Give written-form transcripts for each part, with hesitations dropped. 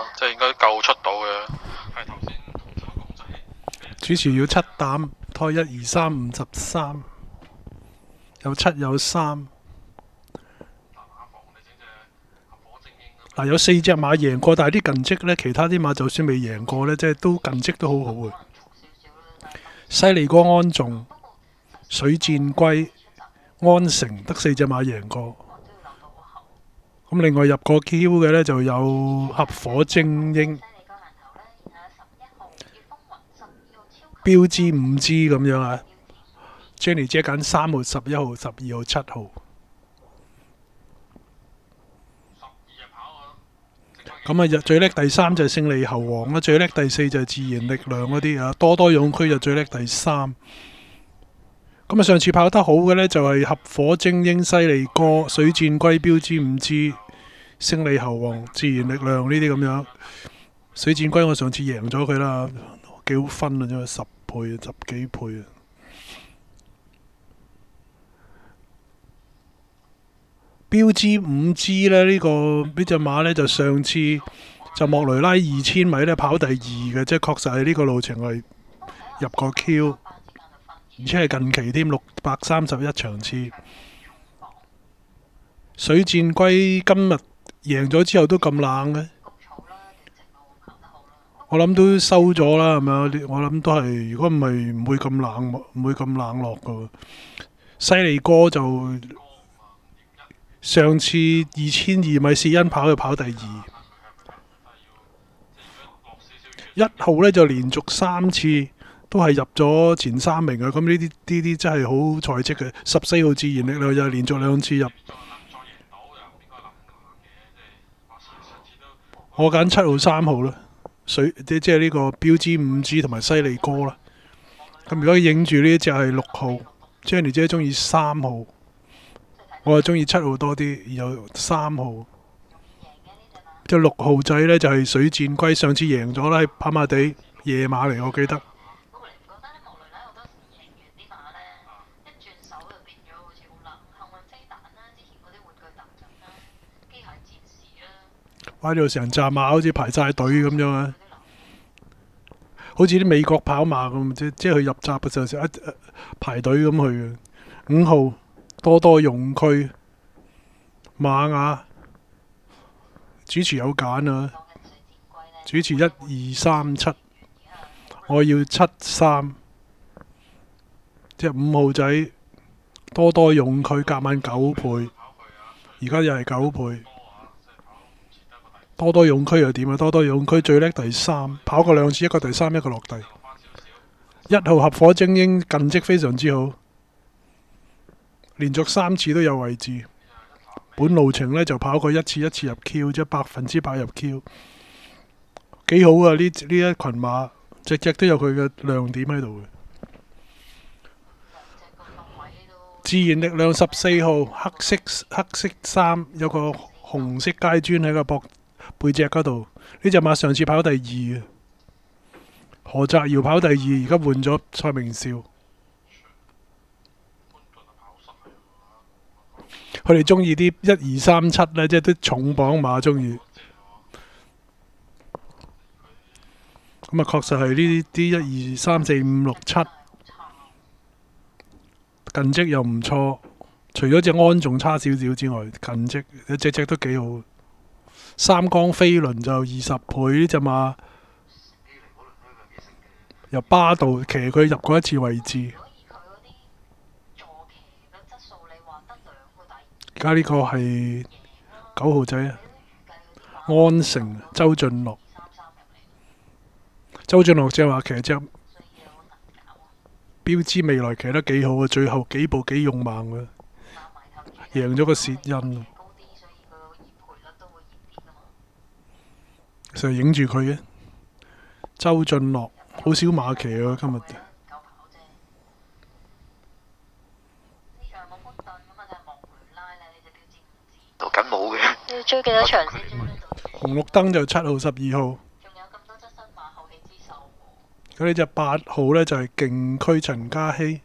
即係應該夠出到嘅。係頭先同咗講仔， 主持要7膽，拖1、2、3、5、13，有7有3。嗱，有4隻馬贏過，但係啲近績呢，其他啲馬就算未贏過呢，即係都近績都好好嘅。犀利哥安眾、水箭龜、安城得4隻馬贏過。咁另外入過 Q 嘅呢，就有合火精英、標誌5G 咁樣啊。Jenny 姐揀3號、11號、12號、7號。咁啊，最叻第3就係勝利猴王啦，最叻第4就係自然力量嗰啲啊，多多勇區就最叻第3。咁啊，上次跑得好嘅呢，就係合火精英、犀利哥、水箭龜、標誌5G、勝利猴王、自然力量呢啲咁樣。水箭龜我上次贏咗佢啦，幾好分啊，啫10倍、10幾倍啊！標誌5G 呢，呢隻馬呢，就上次就莫雷拉2000米呢跑第2嘅，即係確實係呢個路程係入過 Q， 而且係近期添631場次。水箭龜今日贏咗之後都咁冷嘅，我諗都收咗啦，係咪啊？我諗都係，如果唔係唔會咁冷，唔會咁冷落噶。犀利哥就上次2200米試恩跑就跑第2，1號呢就連續3次都係入咗前3名啊！咁呢啲真係好賽績嘅。14號自然力量又連續2次入。我揀7號、3號啦，即係呢個標誌5G同埋犀利哥啦。咁如果影住呢隻係6號 ，Jenny 姐中意3號。我係中意7號多啲，然後3號，即係6號仔呢，就係水箭龜，上次贏咗啦，喺跑馬地夜馬嚟，我記得。哇！呢度成紮馬好似排晒隊咁樣啊，好似啲美國跑馬咁，即係佢入閘嘅時候排隊咁去嘅。5號。多多勇區馬雅主持有揀啊，主持1、2、3、7，我要7、3，即係5號仔多多勇區夾晚9倍，而家又係9倍。多多勇區又點啊？多多勇區最叻第3，跑過2次，一個第3，一個落地。1號合火精英近績非常之好。連續3次都有位置，本路程呢就跑過1次入 Q， 即係100%入 Q， 幾好啊！呢一群馬隻隻都有佢嘅亮點喺度嘅。自然力量14號黑色衫，有個紅色階磚喺個背脊嗰度。呢隻馬上次跑第2嘅，何澤堯跑第2，而家換咗蔡明紹。佢哋中意啲1、2、3、7呢，即係啲重磅馬中意。咁啊，確實係呢啲1、2、3、4、5、6、7近績又唔錯。除咗隻安仲差少少之外，近績隻都幾好。三江飛輪就20倍呢隻馬，由巴道騎佢入過1次位置。而家呢個係9號仔啊，安城周俊樂。周俊樂正話騎隻標誌未來騎得幾好啊，最後幾步幾勇猛嘅，贏咗個薛恩。成日影住佢嘅周俊樂，好少馬騎啊今日。 緊冇嘅。 你要追幾多場先？ 紅綠燈就7號、12號。 仲有咁多隻新馬後起之秀喎。 咁呢隻8號呢，就係勁區陳嘉熙。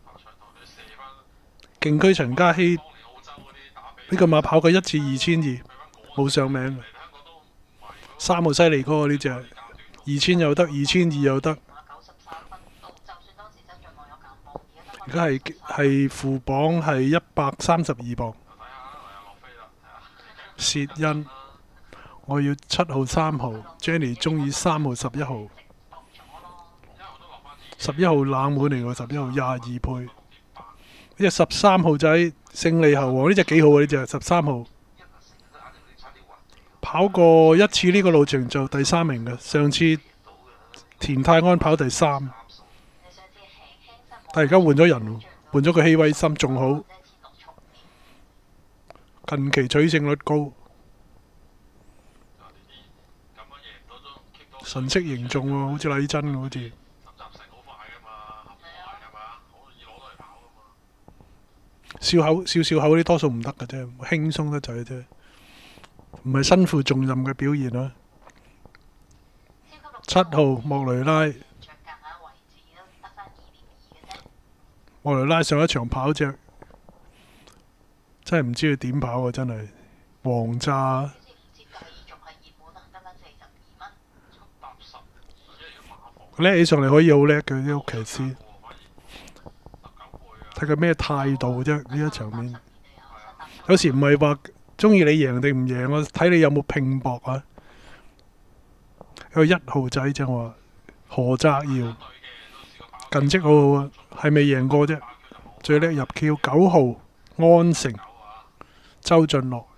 勁區陳嘉熙呢個馬跑過1次2200，冇上名。 3號犀利哥呢只，2000又得，2200又得。而家係負磅係132磅。薛恩，我要7號、3號。Jenny 中意3號、11號。11號冷門嚟喎，11號22倍。呢隻13號仔勝利猴王，呢隻幾好啊！呢隻13號跑過一次呢個路程就第3名嘅，上次田泰安跑第3，但係而家換咗人喎，換咗個希威森仲好，近期取勝率高，神色凝重喎，好似禮真喎，好似。笑口啲多數唔得嘅啫，輕鬆得滯啫，唔係身負重任嘅表現啦。7號莫雷拉，莫雷拉上一場跑隻，真係唔知佢點跑啊！真係黃炸。叻起上嚟可以好叻嘅啲騎師。睇佢咩態度啫？呢一場面，有時唔係話中意你贏定唔贏，我睇你有冇拼搏啊！有個1號仔正話何澤耀，近績好好啊，係未贏過啫。最叻入 Q 9號安城，周俊樂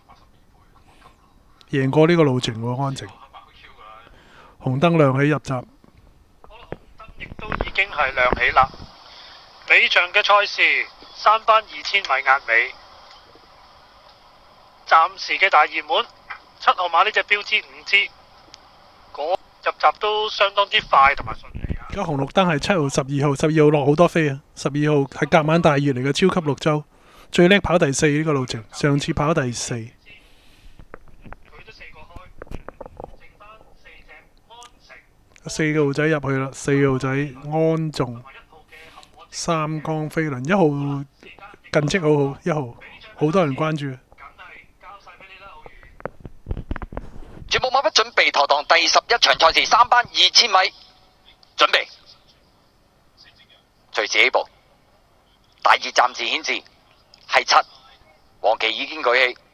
贏過呢個路程喎，安城。紅燈亮起入閘， 亦都已經係亮起啦。尾場嘅賽事3班2000米壓尾，暫時嘅大熱門7號馬呢隻標誌5支，入閘都相當之快同埋順利啊！ 而家紅綠燈係7號、12號，12號落好多飛啊！12號係夾晚大熱嚟嘅超級綠洲，最叻跑第4呢個路程，上次跑第4。 佢都4個開，剩翻4隻安城。 4個號仔入去啦，4號仔安仲。三江飛輪1號近績好好，1號好多人關注。 全部馬匹準備妥當，第11場賽事3班2000米，準備，隨時起步。大熱暫時顯示係7，黃旗已經舉起。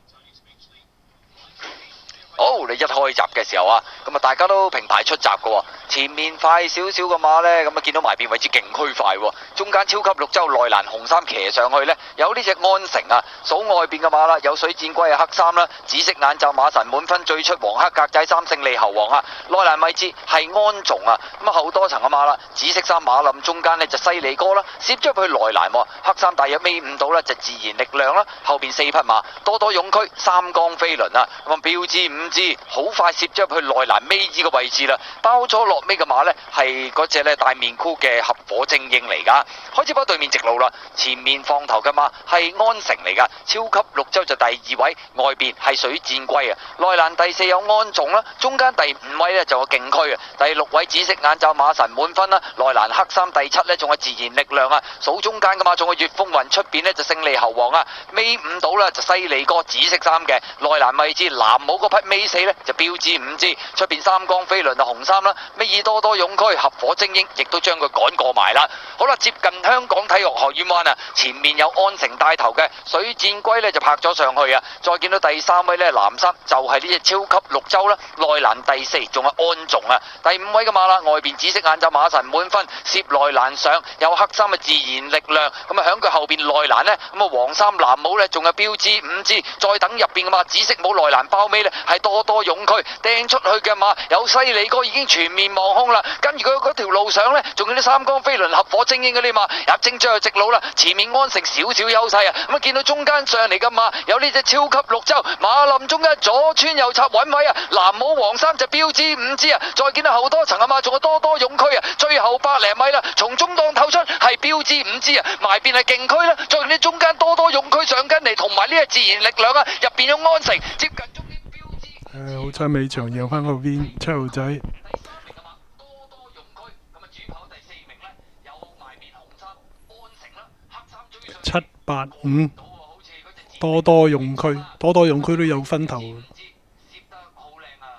好，你一開閘嘅時候啊，咁啊大家都平排出閘嘅喎。前面快少少嘅馬呢，咁啊見到埋邊位置勁區快喎。中間超級綠洲內欄紅衫騎上去呢，有呢隻安城啊。數外邊嘅馬啦，有水箭龜啊黑衫啦，紫色眼罩馬神滿分最出黃黑格仔3勝利猴王啊。內欄位置係安仲啊，咁啊後多層嘅馬啦，紫色衫馬林中間呢就犀利哥啦，攝咗入去內欄喎。黑衫大約尾5度呢就自然力量啦，後邊4匹馬多多勇區三江飛輪啊，咁啊標誌5支好快攝咗入去內欄尾二嘅位置啦，包咗落尾嘅馬呢係嗰隻呢大面箍嘅合火精英嚟噶，開始跑對面直路啦，前面放頭嘅馬係安城嚟噶，超級綠洲就第2位，外邊係水箭龜啊，內欄第4有安仲啦，中間第5位呢就有勁區啊，第6位紫色眼罩馬神滿分啦，內欄黑衫第7呢仲係自然力量啊，數中間嘅馬仲係粵風雲，出邊呢就勝利猴王啊，尾5度啦就犀利哥紫色衫嘅，內欄位置藍帽嗰匹尾4呢就標誌5支，出邊三江飛輪啊紅衫啦，尾二多多勇區合火精英亦都將佢趕過埋啦。好啦，接近香港體育學院灣啊，前面有安城帶頭嘅水箭龜呢就拍咗上去啊，再見到第3位呢藍衫就係呢隻超級綠洲啦，內欄第4仲係安仲啊，第5位嘅馬啦，外邊紫色眼罩馬神滿分，攝內欄上有黑衫嘅自然力量，咁啊響佢後邊內欄呢，咁啊黃衫藍帽呢仲有標誌5支，再等入邊嘅馬紫色帽內欄包尾呢係多多勇區掟出去嘅馬有犀利哥已經全面望空啦，跟住佢嗰條路上呢，仲有啲三江飛輪合火精英嗰啲馬入正最後直路啦，前面安城少少優勢啊，咁啊見到中間上嚟嘅馬有呢隻超級綠洲馬林中間左穿右插穩位啊，藍帽黃衫就標誌5支啊，再見到後多層嘅馬仲有多多勇區啊，最後100零米啦，從中檔透出係標誌5支啊，埋邊係勁區啦，再見到中間多多勇區上緊嚟，同埋呢隻自然力量啊，入邊有安城接近終點標誌。 好彩尾場贏翻個邊7號仔。785多多勇區，多多勇區都有分頭。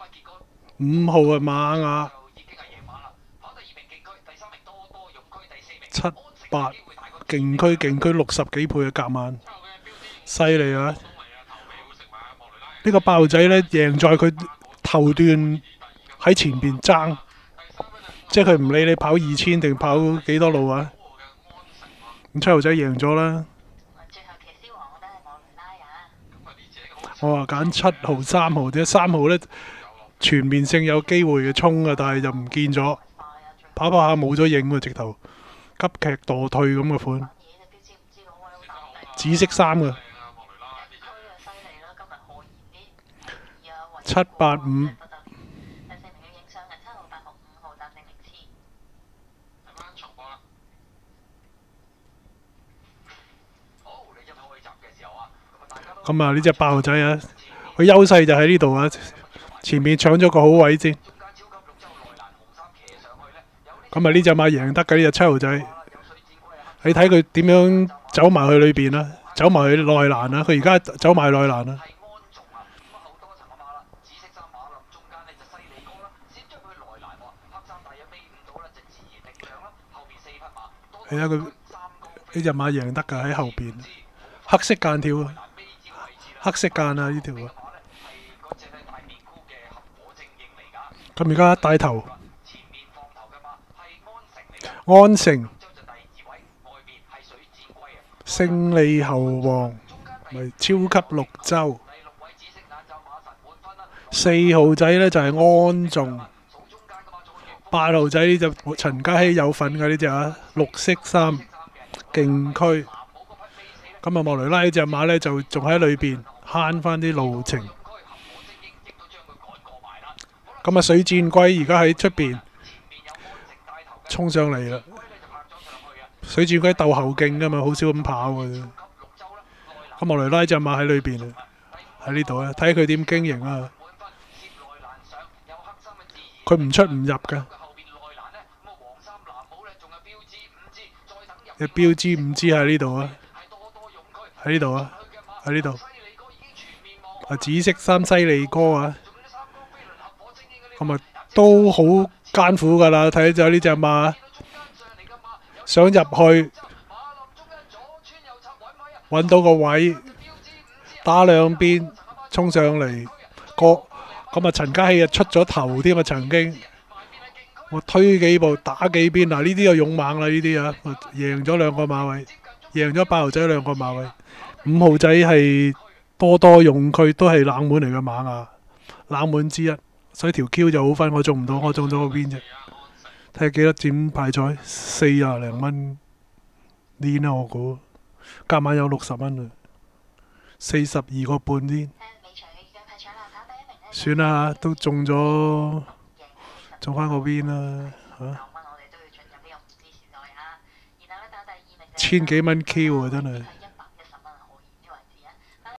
5號啊馬雅7、8勁區60幾倍嘅夾萬，犀利啊！呢個爆仔呢，贏在佢頭段喺前邊爭，即係佢唔理你跑2000定跑幾多路啊！咁7號仔贏咗啦。 最後騎師王我都係莫雷拉啊！ 我話揀7號、3號，點解3號呢？全面性有機會嘅衝啊，但係就唔見咗，跑跑下冇咗影喎，直頭急劇墮退咁嘅款，紫色衫嘅785。咁啊，呢隻爆仔啊，佢優勢就喺呢度啊，前面搶咗個好位先。咁啊，呢隻馬贏得嘅呢隻7號仔，你睇佢點樣走埋去裏邊啦，走埋去內欄啦，佢而家走埋內欄啦。你睇佢呢隻馬贏得㗎喺後邊，黑色間條啊，黑色間啊呢條啊。咁而家帶頭安城勝利猴王咪超級綠洲，4號仔呢就係安仲，8號仔呢就陳嘉熙有份嘅呢隻啊，綠色衫勁區。咁啊莫雷拉呢隻馬呢就仲喺裏邊慳翻啲路程。咁啊水箭龜而家喺出邊衝上嚟啦！水箭龜鬥後勁噶嘛，好少咁跑嘅。咁莫雷拉隻馬喺裏邊啊，喺呢度啊，睇佢點經營啊！佢唔出唔入嘅。隻標誌5支喺呢度啊，喺呢度啊，喺呢度。啊紫色衫犀利哥啊！咁啊都好艱苦噶啦，睇咗呢隻馬想入去揾到個位，打兩邊衝上嚟過，咁啊陳嘉熙啊出咗頭添啊，曾經我推幾步打幾邊，嗱呢啲就勇猛啦，呢啲啊贏咗2個馬位，贏咗8號仔2個馬位，5號仔係多用區都係冷門嚟嘅馬啊，冷門之一。所以條 Q 就好分，我中唔到，我中咗個邊啫。睇下幾多錢派彩，40零蚊呢啦，我估夾晚有60蚊啊，42個半啲。算啦，都中咗，中翻個邊啦嚇。1000幾蚊 Q 啊，真係〜